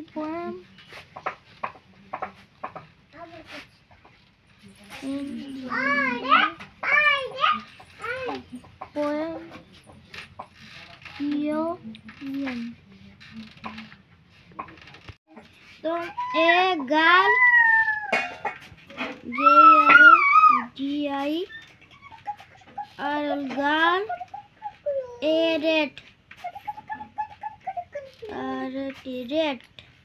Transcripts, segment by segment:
poem. Poem Union. तो ए गाल GI और गाल rat rat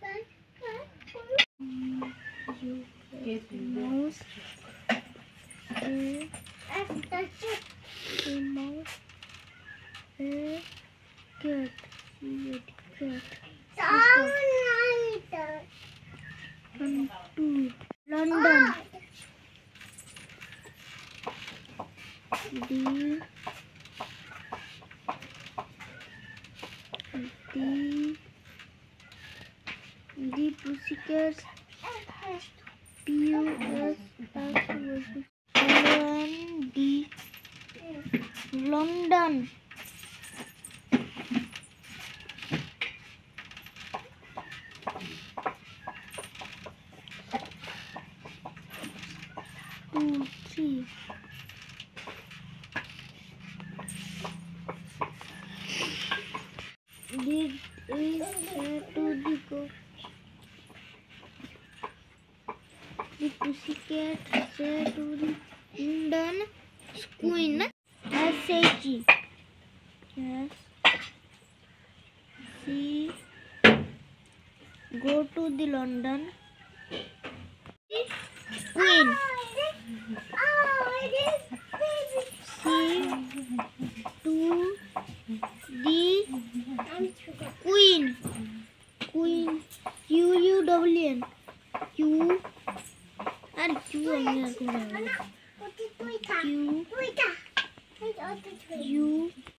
mouse cat London the pussycats London two three did we say to the goat? The pussycat said to the London queen. SH yes she go to the London queen. She to the queen QUWN Q and Q